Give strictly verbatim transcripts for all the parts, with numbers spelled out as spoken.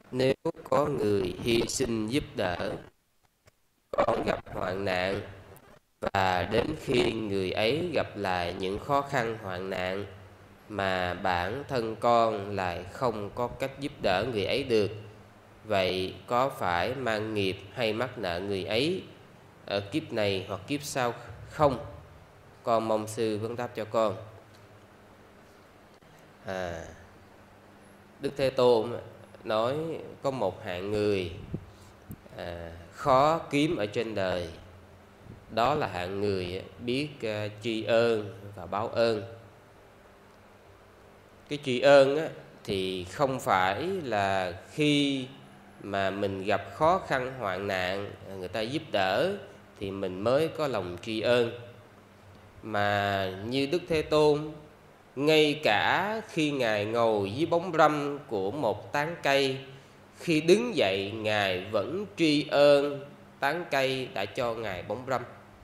Nếu có người hy sinh giúp đỡ con gặp hoạn nạn, và đến khi người ấy gặp lại những khó khăn hoạn nạn mà bản thân con lại không có cách giúp đỡ người ấy được, vậy có phải mang nghiệp hay mắc nợ người ấy ở kiếp này hoặc kiếp sau không? Con mong sư vấn đáp cho con. à, Đức Thế Tôn nói có một hạng người à, khó kiếm ở trên đời. Đó là hạng người biết uh, tri ân và báo ơn. Cái tri ân á, thì không phải là khi mà mình gặp khó khăn hoạn nạn, người ta giúp đỡ thì mình mới có lòng tri ân. Mà như Đức Thế Tôn, ngay cả khi Ngài ngồi dưới bóng râm của một tán cây, khi đứng dậy Ngài vẫn tri ân tán cây đã cho Ngài bóng râm.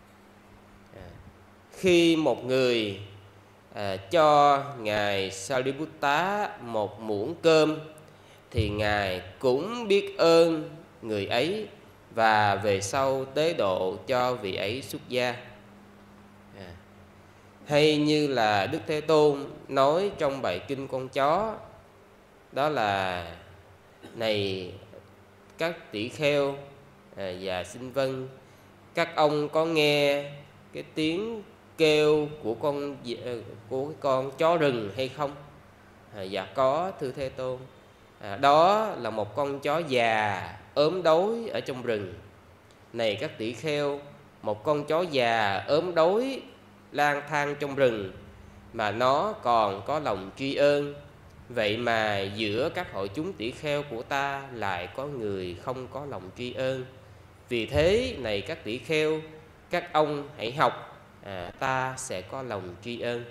Khi một người à, cho Ngài Sariputta một muỗng cơm, thì Ngài cũng biết ơn người ấy và về sau tế độ cho vị ấy xuất gia. à. Hay như là Đức Thế Tôn nói trong bài kinh con chó, đó là: này các tỷ kheo à, và sinh vân, các ông có nghe cái tiếng kêu của con của cái con chó rừng hay không? À, dạ có thưa Thế Tôn. À, đó là một con chó già ốm đói ở trong rừng. Này các tỷ kheo, một con chó già ốm đói lang thang trong rừng mà nó còn có lòng tri ân. Vậy mà giữa các hội chúng tỷ kheo của ta lại có người không có lòng tri ân. Vì thế này các tỷ kheo, các ông hãy học, à, ta sẽ có lòng tri ân.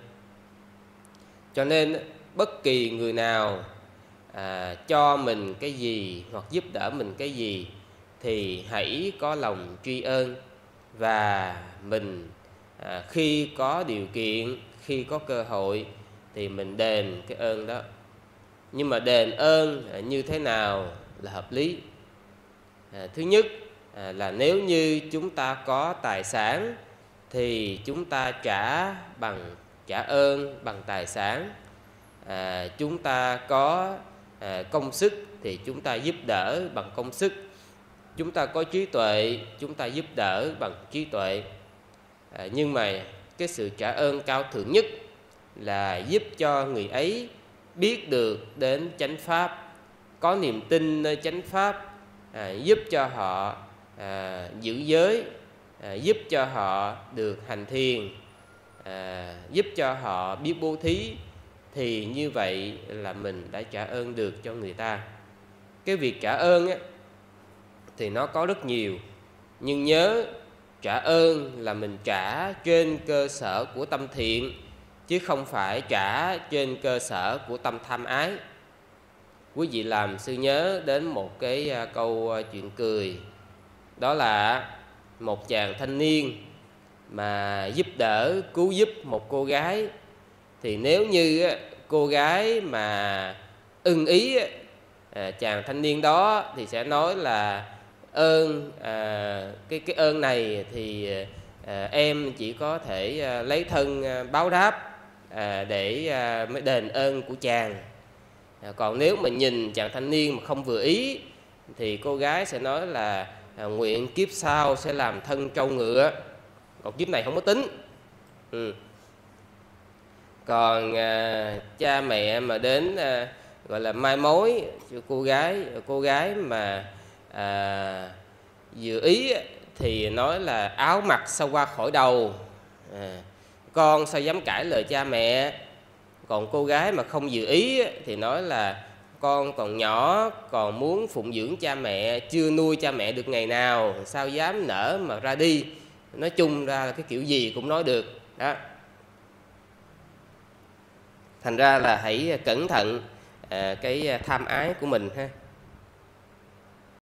Cho nên bất kỳ người nào à, cho mình cái gì hoặc giúp đỡ mình cái gì thì hãy có lòng tri ân. Và mình à, khi có điều kiện, khi có cơ hội thì mình đền cái ơn đó. Nhưng mà đền ơn à, như thế nào là hợp lý? à, Thứ nhất à, là nếu như chúng ta có tài sản thì chúng ta trả bằng trả ơn bằng tài sản. à, Chúng ta có à, công sức thì chúng ta giúp đỡ bằng công sức. Chúng ta có trí tuệ, chúng ta giúp đỡ bằng trí tuệ. à, Nhưng mà cái sự trả ơn cao thượng nhất là giúp cho người ấy biết được đến chánh pháp, có niềm tin nơi chánh pháp, à, giúp cho họ à, giữ giới, à, giúp cho họ được hành thiền, à, giúp cho họ biết bố thí, thì như vậy là mình đã trả ơn được cho người ta. Cái việc trả ơn á, thì nó có rất nhiều, nhưng nhớ trả ơn là mình trả trên cơ sở của tâm thiện, chứ không phải trả trên cơ sở của tâm tham ái. Quý vị làm sư nhớ đến một cái câu chuyện cười. Đó là một chàng thanh niên mà giúp đỡ, cứu giúp một cô gái. Thì nếu như cô gái mà ưng ý chàng thanh niên đó thì sẽ nói là: ơn à, cái cái ơn này thì à, em chỉ có thể à, lấy thân à, báo đáp à, để à, mới đền ơn của chàng. à, Còn nếu mà nhìn chàng thanh niên mà không vừa ý thì cô gái sẽ nói là: à, nguyện kiếp sau sẽ làm thân trâu ngựa, còn kiếp này không có tính. ừ. Còn à, cha mẹ mà đến à, gọi là mai mối cho cô gái, cô gái mà à, vừa ý thì nói là: áo mặc sao qua khỏi đầu, à, con sao dám cãi lời cha mẹ. Còn cô gái mà không vừa ý thì nói là: con còn nhỏ, còn muốn phụng dưỡng cha mẹ, chưa nuôi cha mẹ được ngày nào, sao dám nỡ mà ra đi. Nói chung ra là cái kiểu gì cũng nói được đó. Thành ra là hãy cẩn thận à, cái tham ái của mình ha.